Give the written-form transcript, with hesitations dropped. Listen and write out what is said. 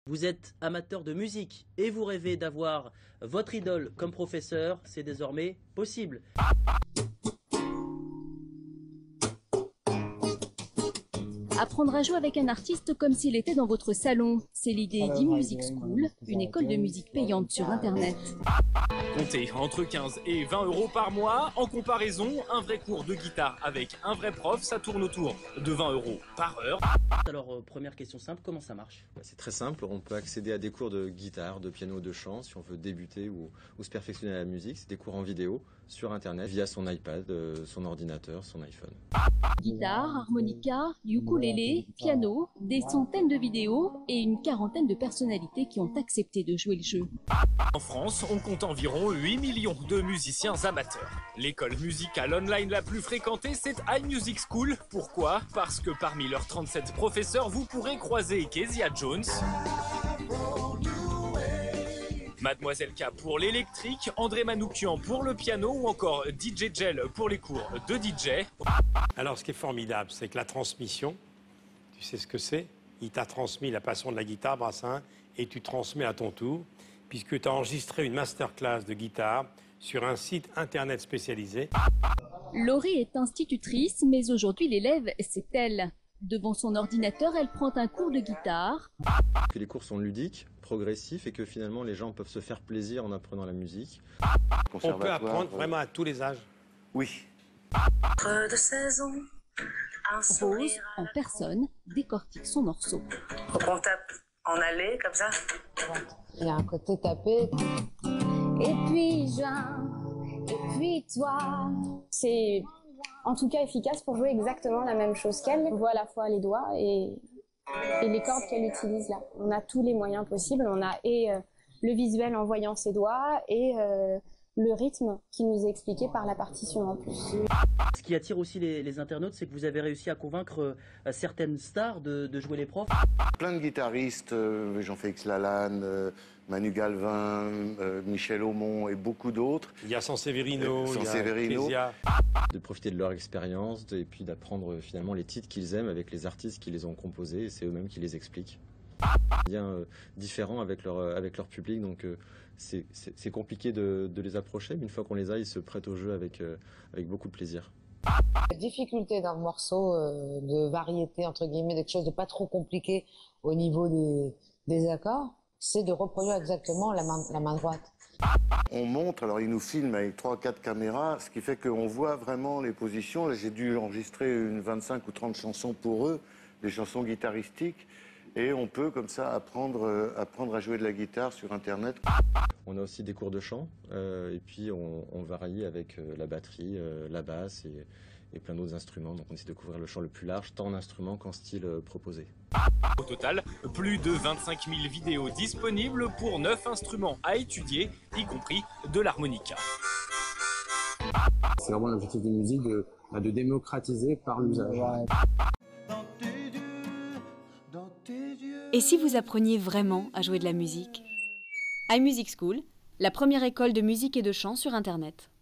Vous êtes amateur de musique et vous rêvez d'avoir votre idole comme professeur, c'est désormais possible. Apprendre à jouer avec un artiste comme s'il était dans votre salon. C'est l'idée d'e-Music School, une école de musique payante sur Internet. Comptez entre 15 et 20 euros par mois. En comparaison, un vrai cours de guitare avec un vrai prof, ça tourne autour de 20 euros par heure. Alors, première question simple, comment ça marche? C'est très simple, on peut accéder à des cours de guitare, de piano, de chant, si on veut débuter ou se perfectionner à la musique. C'est des cours en vidéo sur Internet, via son iPad, son ordinateur, son iPhone. Guitare, harmonica, ukulélé, piano, des centaines de vidéos et une quarantaine de personnalités qui ont accepté de jouer le jeu. En France, on compte environ 8 millions de musiciens amateurs. L'école musicale online la plus fréquentée, c'est iMusic School. Pourquoi? Parce que parmi leurs 37 professeurs, vous pourrez croiser Kezia Jones, Mademoiselle K pour l'électrique, André Manoukian pour le piano ou encore DJ Gel pour les cours de DJ. Alors ce qui est formidable, c'est que la transmission, tu sais ce que c'est? Il t'a transmis la passion de la guitare, Brassin, et tu transmets à ton tour, puisque tu as enregistré une masterclass de guitare sur un site internet spécialisé. Laurie est institutrice, mais aujourd'hui l'élève, c'est elle. Devant son ordinateur, elle prend un cours de guitare. Que les cours sont ludiques, progressifs et que finalement les gens peuvent se faire plaisir en apprenant la musique. On peut apprendre vraiment à tous les âges. Oui. De saison, un Rose, sourire. en personne, décortique son morceau. Faut qu'on tape en allée, comme ça. Il y a un côté tapé. Et puis juin, et puis toi. C'est en tout cas efficace pour jouer exactement la même chose qu'elle. On voit à la fois les doigts et les cordes qu'elle utilise là. On a tous les moyens possibles. On a le visuel en voyant ses doigts et le rythme qui nous est expliqué par la partition en plus. Ce qui attire aussi les internautes, c'est que vous avez réussi à convaincre certaines stars de jouer les profs. Plein de guitaristes, Jean-Félix Lalanne, Manu Galvin, Michel Aumont et beaucoup d'autres. Il y a Sanseverino, il y a Kezia. De profiter de leur expérience et puis d'apprendre finalement les titres qu'ils aiment avec les artistes qui les ont composés et c'est eux-mêmes qui les expliquent. Bien différents avec leur public, donc c'est compliqué de les approcher, mais une fois qu'on les a, ils se prêtent au jeu avec beaucoup de plaisir. La difficulté d'un morceau de variété, entre guillemets, quelque chose de pas trop compliqué au niveau des accords, c'est de reproduire exactement la main droite. On montre, alors ils nous filment avec 3 ou 4 caméras, ce qui fait qu'on voit vraiment les positions. Là, j'ai dû enregistrer une 25 ou 30 chansons pour eux, des chansons guitaristiques. Et on peut comme ça apprendre à jouer de la guitare sur Internet. On a aussi des cours de chant et puis on varie avec la batterie, la basse et plein d'autres instruments. Donc on essaie de couvrir le champ le plus large, tant en instrument qu'en style proposé. Au total, plus de 25 000 vidéos disponibles pour 9 instruments à étudier, y compris de l'harmonica. C'est vraiment l'objectif des musiques de démocratiser par l'usage. Et si vous appreniez vraiment à jouer de la musique? iMusic School, la première école de musique et de chant sur Internet.